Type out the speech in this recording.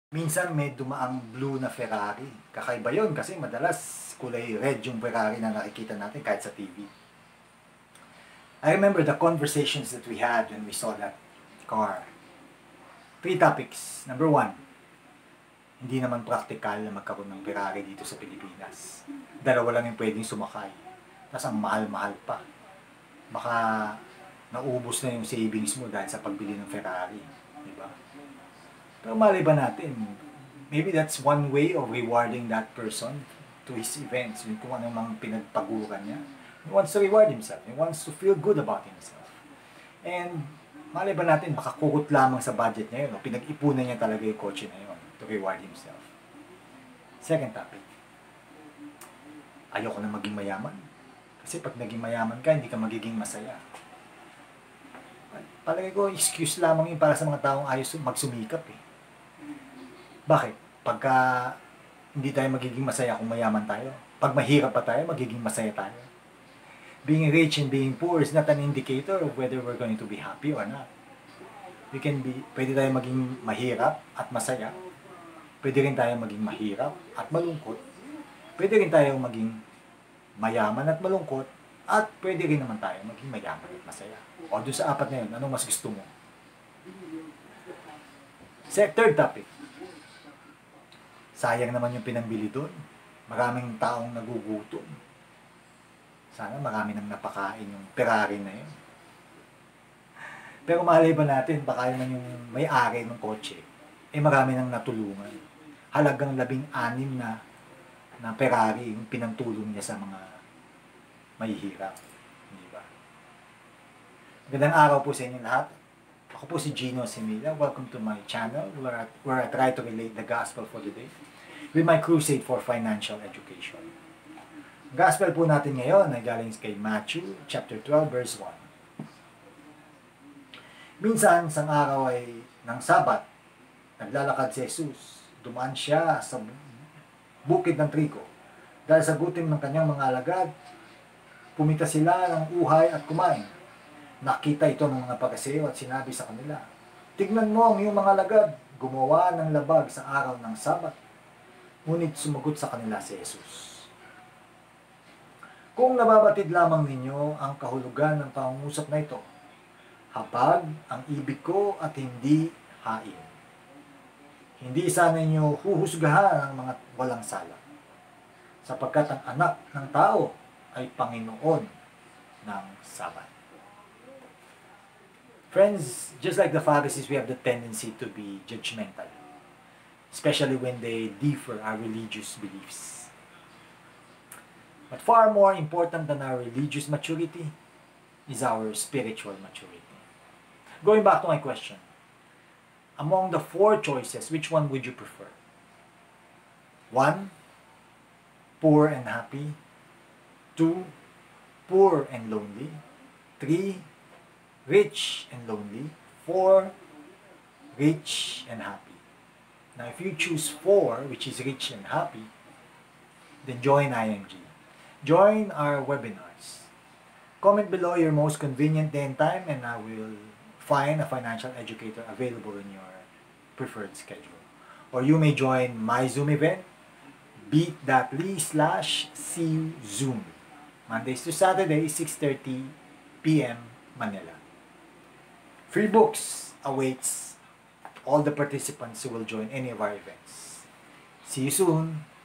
Minsan may dumaang blue na Ferrari. Kakaiba yun kasi madalas kulay red yung Ferrari na nakikita natin kahit sa TV. I remember the conversations that we had when we saw that car. 3 topics. Number 1, hindi naman practical na magkaroon ng Ferrari dito sa Pilipinas. Dalawa lang yung pwedeng sumakay. Tapos ang mahal-mahal pa. Baka naubos na yung savings mo dahil sa pagbili ng Ferrari. Diba? Pero malay ba natin, maybe that's one way of rewarding that person to his events, yung kung anong mga pinagpaguran niya. He wants to reward himself. He wants to feel good about himself. And malay ba natin, baka kukot lamang sa budget niya yun, o pinag-ipunan niya talaga yung kotse na yun to reward himself. Second topic, ayoko na maging mayaman. Kasi pag naging mayaman ka, hindi ka magiging masaya. Palagay ko, excuse lamang yun para sa mga taong ayos magsumikap eh. Bakit? Pagka hindi tayo magiging masaya kung mayaman tayo, pag mahirap pa tayo, magiging masaya tayo. Being rich and being poor is not an indicator of whether we're going to be happy or not. Pwede tayo maging mahirap at masaya. Pwede rin tayo maging mahirap at malungkot. Pwede rin tayo maging mayaman at malungkot. At pwede rin naman tayo maging mayaman at masaya. O doon sa 4 na yun, anong mas gusto mo? Third topic. Sayang naman yung pinambili doon. Maraming taong nagugutom. Sana marami nang napakain yung Ferrari na yun. Pero malay ba natin, baka naman yung may-ari ng kotse, marami nang natulungan. Halagang 16 na Ferrari yung pinantulong niya sa mga mahihirap. Diba? Magandang araw po sa inyo lahat. Ako po si Gino Semilla. Welcome to my channel where I try to relate the gospel for the day with my crusade for financial education. Ang gospel po natin ngayon ay galing kay Matthew chapter 12 verse 1. Minsan, sang araw ay ng Sabat, naglalakad si Jesus. Dumaan siya sa bukid ng trigo. Dahil sa gutom ng kanyang mga alagad, pumita sila ng uhay at kumain. Nakita ito ng mga Pariseo at sinabi sa kanila, "Tignan mo ang iyong mga alagad, gumawa ng labag sa araw ng Sabat." Ngunit sumagot sa kanila si Jesus, "Kung nababatid lamang ninyo ang kahulugan ng pangungusap na ito, habag ang ibig ko at hindi hain. Hindi sana ninyo huhusgahan ang mga walang sala, sapagkat ang anak ng tao ay Panginoon ng Sabat." Friends, just like the Pharisees, we have the tendency to be judgmental, especially when they differ our religious beliefs. But far more important than our religious maturity is our spiritual maturity. Going back to my question, among the 4 choices, which one would you prefer? 1, poor and happy. 2, poor and lonely. 3, rich and lonely. 4, rich and happy. Now, if you choose 4, which is rich and happy, then join IMG. Join our webinars. Comment below your most convenient day and time, and I will find a financial educator available in your preferred schedule. Or you may join my Zoom event, bit.ly/CZoom. Mondays to Saturdays, 6:30 p.m. Manila. Free books awaits all the participants who will join any of our events. See you soon!